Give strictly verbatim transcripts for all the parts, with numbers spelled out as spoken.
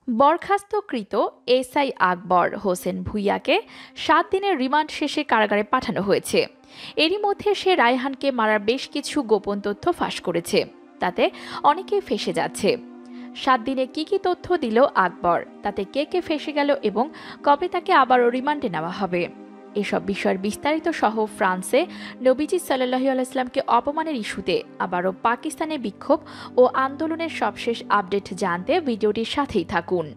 বরখাস্তকৃত SI Akbar Hossain ভূঁইয়াকে সাত দিনের remand শেষে কারাগারে পাঠানো হয়েছে। এরই মধ্যে সে রায়হানকে মারার বেশ কিছু গোপন তথ্য ফাঁস করেছে। তাতে অনেকেই ফেঁসে যাচ্ছে। সাত দিনে কি কি তথ্য দিল আকবর, তাতে কে কে ফেঁসে গেল এবং কবে তাকে আবারও রিমান্ডে নেওয়া হবে, এসব বিষয়ের বিস্তারিত সহ ফ্রান্সে নবীজি সাল্লাল্লাহু আলাইহি ওয়াসাল্লামকে অপমানের ইস্যুতে আবারও পাকিস্তানে বিক্ষোভ ও আন্দোলনের সবশেষ আপডেট জানতে ভিডিওটির সাথেই থাকুন।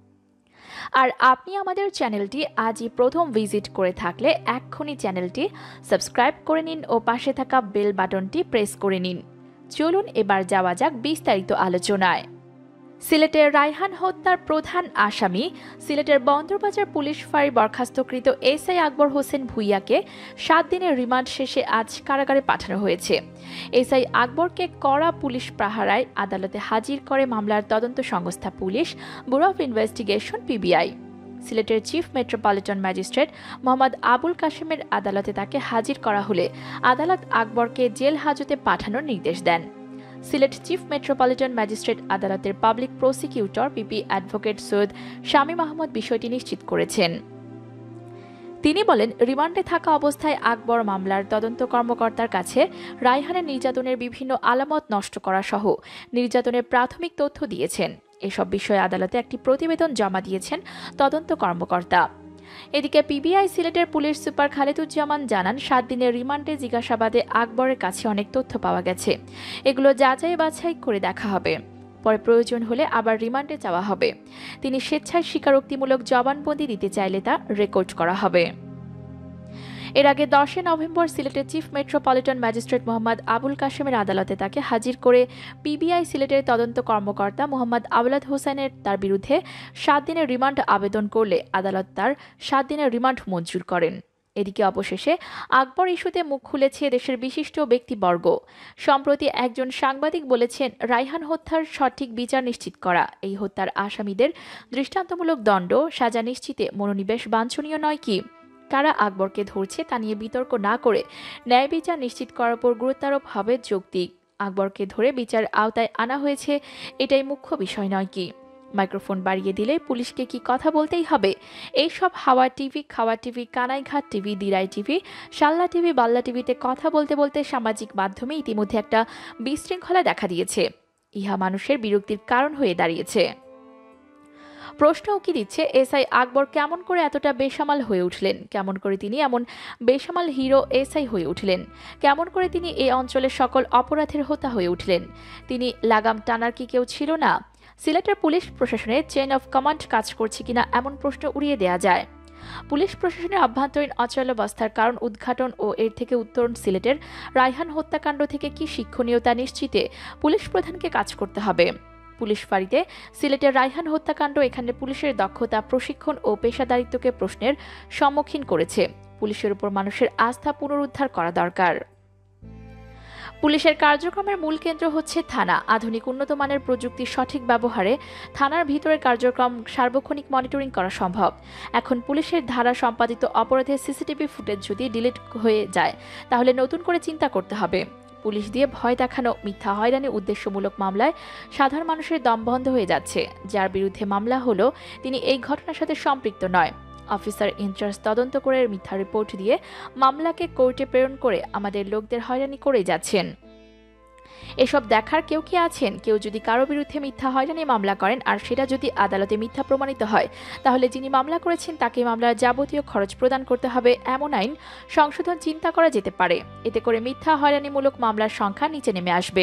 আর আপনি আমাদের চ্যানেলটি আজই প্রথম ভিজিট করে থাকলে এক্ষুনি চ্যানেলটি সাবস্ক্রাইব করে নিন ও পাশে থাকা বেল বাটনটি প্রেস করে নিন। চলুন এবার যাওয়া যাক বিস্তারিত আলোচনায়। সিলেটের রায়হান হত্যার প্রধান আসামি সিলেটের বন্দরবাজার পুলিশ ফাঁড়ি বরখাস্তকৃত এসআই আকবর হোসেন ভূঁইয়াকে সাত দিনের রিমান্ড শেষে আজ কারাগারে পাঠানো হয়েছে। এসআই আকবরকে কড়া পুলিশ পাহারায় আদালতে হাজির করে মামলার তদন্ত সংস্থা police bureau of investigation PBI. সিলেটের chief metropolitan magistrate Mohammad Abul কাশেমের আদালতে তাকে হাজির করা হলে আদালত আকবরকে জেল হাজতে পাঠানোর নির্দেশ দেন। সিলেট চিফ মেট্রোপলিটন ম্যাজিস্ট্রেট আদালতের public prosecutor PP advocate Syed Shamim Ahmad বিষয়টি নিশ্চিত করেছেন। তিনি বলেন, রিমান্ডে থাকা অবস্থায় আকবর মামলার তদন্ত কর্মকর্তার কাছে রায়হানের নির্যাতনের বিভিন্ন আলামত নষ্ট করা সহ নির্যাতনের প্রাথমিক তথ্য দিয়েছেন। এসব বিষয়ে আদালতে একটি প্রতিবেদন জমা দিয়েছেন তদন্ত কর্মকর্তা। এদিকে পিবিআই সিলেটের পুলিশ সুপার খালেদুজ্জামান জানান, সাত দিনের রিমান্ডে জিজ্ঞাসাবাদে আকবরের কাছে অনেক তথ্য পাওয়া গেছে। এগুলো যাচাই বাছাই করে দেখা হবে, পরে প্রয়োজন হলে আবার রিমান্ডে যাওয়া হবে। তিনি স্বেচ্ছায় স্বীকারোক্তিমূলক জবানবন্দি দিতে চাইলে তা রেকর্ড করা হবে। এর আগে দশই নভেম্বর সিলেটের chief metropolitan magistrate Mohammad Abul কাশেমের আদালতে তাকে হাজির করে পিবিআই সিলেটের তদন্ত কর্মকর্তা মোহাম্মদ আওলাদ হোসেনের তার বিরুদ্ধে সাত দিনের রিমান্ড আবেদন করলে আদালত তার সাত দিনের রিমান্ড মঞ্জুর করেন। এদিকে অবশেষে আকবর ইস্যুতে মুখ খুলেছে দেশের বিশিষ্ট ব্যক্তিবর্গ। সম্প্রতি একজন সাংবাদিক বলেছেন, রায়হান হত্যার সঠিক বিচার নিশ্চিত করা, এই হত্যার আসামিদের দৃষ্টান্তমূলক দণ্ড সাজা নিশ্চিতে মনোনিবেশ বাঞ্ছনীয় নয় কি? কারা আকবরকে ধরছে তা নিয়ে বিতর্ক না করে ন্যায় বিচার নিশ্চিত করার উপর গুরুত্বারোপ হবে যৌক্তিক। আকবরকে ধরে বিচার আওতায় আনা হয়েছে, এটাই মুখ্য বিষয় নয় কি? মাইক্রোফোন বাড়িয়ে দিলে পুলিশকে কি কথা বলতেই হবে? এইসব হাওয়া টিভি, খাওয়া TV, Kanaighat TV, Derai TV, Shalla TV, Balla টিভিতে কথা বলতে বলতে সামাজিক মাধ্যমে ইতিমধ্যে একটা বিশৃঙ্খলা দেখা দিয়েছে। ইহা মানুষের বিরক্তির কারণ হয়ে দাঁড়িয়েছে। প্রশ্ন উকি দিচ্ছে, এসআই আকবর কেমন করে এতটা বেসামাল হয়ে উঠলেন? কেমন করে তিনি এমন বেসামাল হিরো এসআই হয়ে উঠলেন? কেমন করে তিনি এই অঞ্চলের সকল অপরাধের হোতা হয়ে উঠলেন? তিনি লাগাম টানার কি কেউ ছিল না? সিলেটের পুলিশ প্রশাসনের চেইন অফ কমান্ড কাজ করছে কিনা এমন প্রশ্ন উড়িয়ে দেয়া যায়। পুলিশ প্রশাসনের অভ্যন্তরীণ অচলাবস্থার কারণ উদ্ঘাটন ও এর থেকে উত্তরণ সিলেটের রায়হান হত্যাকাণ্ড থেকে কি শিক্ষণীয়তা নিশ্চিতে পুলিশ প্রধানকে কাজ করতে হবে। পুলিশ ফাঁড়িতে সিলেটের রায়হান হত্যাকাণ্ড এখানে পুলিশের দক্ষতা, প্রশিক্ষণ ও পেশাদারিত্বকে প্রশ্নের সম্মুখীন করেছে। পুলিশের উপর মানুষের আস্থা পুনরুদ্ধার করা দরকার। পুলিশের কার্যক্রমের মূল কেন্দ্র হচ্ছে থানা। আধুনিক উন্নত মানের প্রযুক্তির সঠিক ব্যবহারে থানার ভিতরের কার্যক্রম সার্বক্ষণিক মনিটরিং করা সম্ভব। এখন পুলিশের ধারা সম্পাদিত অপরাধের সিসিটিভি ফুটেজ যদি ডিলিট হয়ে যায়, তাহলে নতুন করে চিন্তা করতে হবে। পুলিশ দিয়ে ভয় দেখানো, মিথ্যা হয়রানি উদ্দেশ্যমূলক মামলায় সাধারণ মানুষের দম বন্ধ হয়ে যাচ্ছে। যার বিরুদ্ধে মামলা হলো তিনি এই ঘটনার সাথে সম্পৃক্ত নয়। অফিসার ইনচার্জ তদন্ত করে মিথ্যা রিপোর্ট দিয়ে মামলাকে কোর্টে প্রেরণ করে আমাদের লোকদের হয়রানি করে যাচ্ছেন। এসব দেখার কেউ কি আছেন? কেউ যদি কারো বিরুদ্ধে মিথ্যা হয়রানি মামলা করেন আর সেটা যদি আদালতে মিথ্যা প্রমাণিত হয়, তাহলে যিনি মামলা করেছেন তাকে মামলার যাবতীয় খরচ প্রদান করতে হবে, এমন আইন সংশোধন চিন্তা করা যেতে পারে। এতে করে মিথ্যা হয়রানিমূলক মামলার সংখ্যা নিচে নেমে আসবে।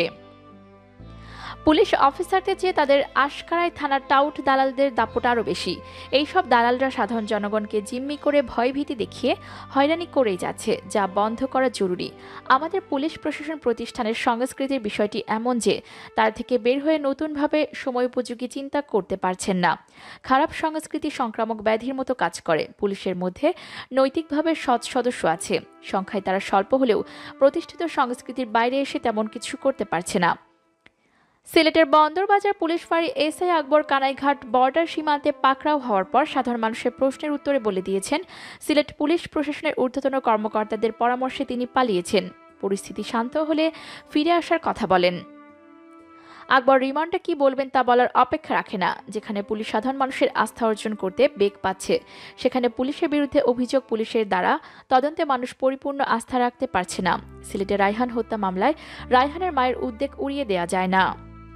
পুলিশ অফিসারদের চেয়ে তাদের আশকারায় থানার টাউট দালালদের দাপট আরও বেশি। এইসব দালালরা সাধারণ জনগণকে জিম্মি করে ভয়ভীতি দেখিয়ে হয়রানি করেই যাচ্ছে, যা বন্ধ করা জরুরি। আমাদের পুলিশ প্রশাসন প্রতিষ্ঠানের সংস্কৃতির বিষয়টি এমন যে তার থেকে বের হয়ে নতুনভাবে সময়োপযোগী চিন্তা করতে পারছেন না। খারাপ সংস্কৃতি সংক্রামক ব্যাধির মতো কাজ করে। পুলিশের মধ্যে নৈতিকভাবে সৎ সদস্য আছে, সংখ্যায় তারা স্বল্প হলেও প্রতিষ্ঠিত সংস্কৃতির বাইরে এসে তেমন কিছু করতে পারছে না। সিলেটের বন্দরবাজার পুলিশ ফাঁড়ি এসআই আকবর কানাইঘাট বর্ডার সীমান্তে পাকড়াও হওয়ার পর সাধারণ মানুষের প্রশ্নের উত্তরে বলে দিয়েছেন, সিলেট পুলিশ প্রশাসনের ঊর্ধ্বতন কর্মকর্তাদের পরামর্শে তিনি পালিয়েছেন। পরিস্থিতি শান্ত হলে ফিরে আসার কথা বলেন। আকবর রিমান্ডে কি বলবেন তা বলার অপেক্ষা রাখে না। যেখানে পুলিশ সাধারণ মানুষের আস্থা অর্জন করতে বেগ পাচ্ছে, সেখানে পুলিশের বিরুদ্ধে অভিযোগ পুলিশের দ্বারা তদন্তে মানুষ পরিপূর্ণ আস্থা রাখতে পারছে না। সিলেটে রায়হান হত্যা মামলায় রায়হানের মায়ের উদ্বেগ উড়িয়ে দেওয়া যায় না।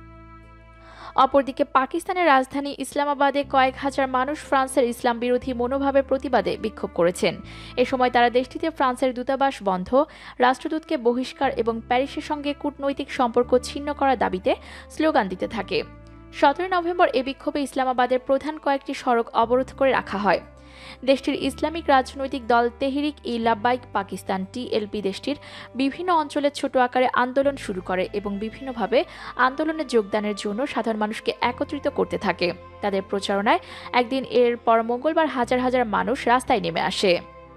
অপরদিকে পাকিস্তানের রাজধানী ইসলামাবাদে কয়েক হাজার মানুষ ফ্রান্সের ইসলাম বিরোধী মনোভাবের প্রতিবাদে বিক্ষোভ করেছেন। এ সময় তারা দেশটিতে ফ্রান্সের দূতাবাস বন্ধ, রাষ্ট্রদূতকে বহিষ্কার এবং প্যারিসের সঙ্গে কূটনৈতিক সম্পর্ক ছিন্ন করার দাবিতে স্লোগান দিতে থাকে। সতেরোই নভেম্বর এ বিক্ষোভে ইসলামাবাদের প্রধান কয়েকটি সড়ক অবরোধ করে রাখা হয়। দেশটির ইসলামিক রাজনৈতিক দল তেহরিক ই লাব্বাইক পাকিস্তান টিএলপি দেশটির বিভিন্ন অঞ্চলে ছোট আকারে আন্দোলন শুরু করে এবং বিভিন্নভাবে আন্দোলনে যোগদানের জন্য সাধারণ মানুষকে একত্রিত করতে থাকে। তাদের প্রচারণায় একদিন এর পর মঙ্গলবার হাজার হাজার মানুষ রাস্তায় নেমে আসে।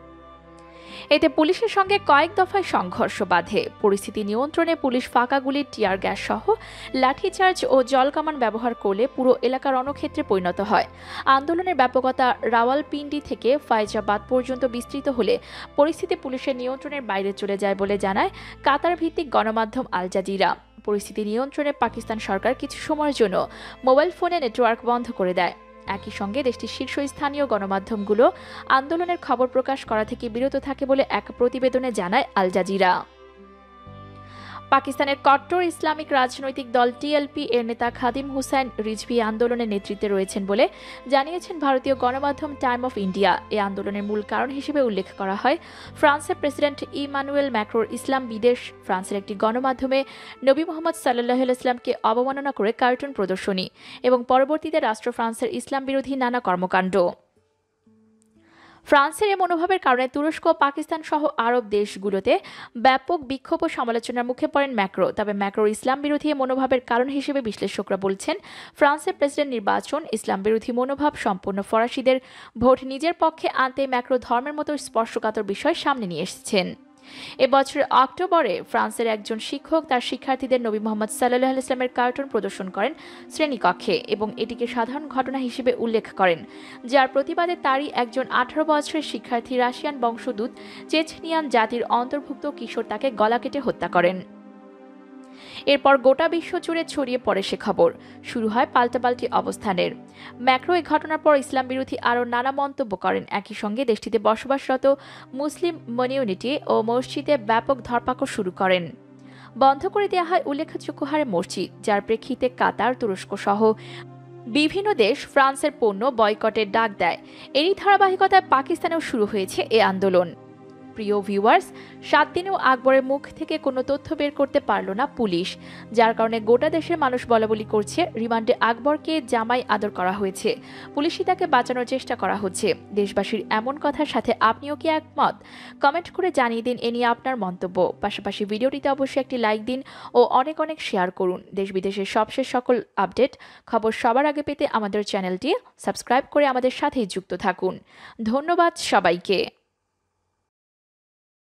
এতে পুলিশের সঙ্গে কয়েক দফায় সংঘর্ষ বাধে। পরিস্থিতি নিয়ন্ত্রণে পুলিশ ফাঁকা গুলি, টিয়ার গ্যাস সহ লাঠিচার্জ ও জলকামান ব্যবহার করলে পুরো এলাকা রণক্ষেত্রে পরিণত হয়। আন্দোলনের ব্যাপকতা রাওয়ালপিন্ডি থেকে ফায়জাবাদ পর্যন্ত বিস্তৃত হলে পরিস্থিতি পুলিশের নিয়ন্ত্রণের বাইরে চলে যায় বলে জানায় কাতার ভিত্তিক গণমাধ্যম আল জাজিরা। পরিস্থিতি নিয়ন্ত্রণে পাকিস্তান সরকার কিছু সময়ের জন্য মোবাইল ফোনে নেটওয়ার্ক বন্ধ করে দেয়। একই সঙ্গে দেশটির শীর্ষস্থানীয় গণমাধ্যমগুলো আন্দোলনের খবর প্রকাশ করা থেকে বিরত থাকে বলে এক প্রতিবেদনে জানায় আল জাজিরা। পাকিস্তানের কট্টর ইসলামিক রাজনৈতিক দল টিএলপি এর নেতা খাদিম হুসাইন রিজভী আন্দোলনের নেতৃত্বে রয়েছেন বলে জানিয়েছেন ভারতীয় গণমাধ্যম টাইম অফ ইন্ডিয়া। এই আন্দোলনের মূল কারণ হিসেবে উল্লেখ করা হয় ফ্রান্সের প্রেসিডেন্ট ইমানুয়েল ম্যাক্রোর ইসলাম বিদেশ। ফ্রান্সের একটি গণমাধ্যমে নবী মোহাম্মদ সাল্লাল্লাহু আলাইহি ওয়াসাল্লামকে অবমাননা করে কার্টুন প্রদর্শনী এবং পরবর্তীতে রাষ্ট্র ফ্রান্সের ইসলাম বিরোধী নানা কর্মকাণ্ড। ফ্রান্সের এ মনোভাবের কারণে তুরস্ক, পাকিস্তান সহ আরব দেশগুলোতে ব্যাপক বিক্ষোভ ও সমালোচনার মুখে পড়েন ম্যাক্রো। তবে ম্যাক্রোর ইসলাম বিরোধী মনোভাবের কারণ হিসেবে বিশ্লেষকরা বলছেন ফ্রান্সের প্রেসিডেন্ট নির্বাচন, ইসলাম বিরোধী মনোভাব সম্পন্ন ফরাসিদের ভোট নিজের পক্ষে আনতে ম্যাক্রো ধর্মের মতো স্পর্শকাতর বিষয় সামনে নিয়ে এসেছেন। এবছরের অক্টোবরে ফ্রান্সের একজন শিক্ষক তার শিক্ষার্থীদের নবী মোহাম্মদ সাল্লাল্লাহু আলাইহি ওয়াসাল্লামের কার্টুন প্রদর্শন করেন শ্রেণীকক্ষে এবং এটিকে সাধারণ ঘটনা হিসেবে উল্লেখ করেন, যার প্রতিবাদে তারই একজন আঠারো বছরের শিক্ষার্থী রাশিয়ান বংশোদ্ভূত চেচনিয়ান জাতির অন্তর্ভুক্ত কিশোর তাকে গলা কেটে হত্যা করেন। এরপর গোটা বিশ্ব জুড়ে ছড়িয়ে পড়ে সে খবর। শুরু হয় পাল্টাপাল্টি অবস্থানের। ম্যাক্রো এই ঘটনার পর ইসলাম বিরোধী আরও নানা মন্তব্য করেন। একই সঙ্গে দেশটিতে বসবাসরত মুসলিম কমিউনিটি ও মসজিদে ব্যাপক ধরপাকড় শুরু করেন। বন্ধ করে দেওয়া হয় উল্লেখযোগ্য হারে মসজিদ, যার প্রেক্ষিতে কাতার, তুরস্ক সহ বিভিন্ন দেশ ফ্রান্সের পণ্য বয়কটের ডাক দেয়। এরই ধারাবাহিকতায় পাকিস্তানেও শুরু হয়েছে এ আন্দোলন। প্রিয় ভিউয়ার্স, সাত দিনেও আকবরের মুখ থেকে কোনো তথ্য বের করতে পারল না পুলিশ, যার কারণে গোটা দেশের মানুষ বলাবলি করছে রিমান্ডে আকবরকে জামাই আদর করা হয়েছে, পুলিশই তাকে বাঁচানোর চেষ্টা করা হচ্ছে। দেশবাসীর এমন কথার সাথে আপনিও কি একমত? কমেন্ট করে জানিয়ে দিন এ নিয়ে আপনার মন্তব্য। পাশাপাশি ভিডিওটিতে অবশ্যই একটি লাইক দিন ও অনেক অনেক শেয়ার করুন। দেশ বিদেশের সবশেষ সকল আপডেট খবর সবার আগে পেতে আমাদের চ্যানেলটি সাবস্ক্রাইব করে আমাদের সাথেই যুক্ত থাকুন। ধন্যবাদ সবাইকে।